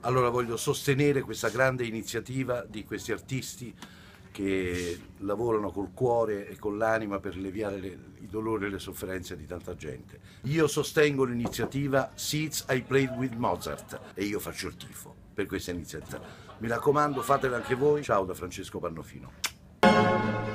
Allora voglio sostenere questa grande iniziativa di questi artisti che lavorano col cuore e con l'anima per alleviare i dolori e le sofferenze di tanta gente. Io sostengo l'iniziativa Seeds I Played with Mozart e io faccio il tifo per questa iniziativa. Mi raccomando, fatela anche voi. Ciao da Francesco Pannofino.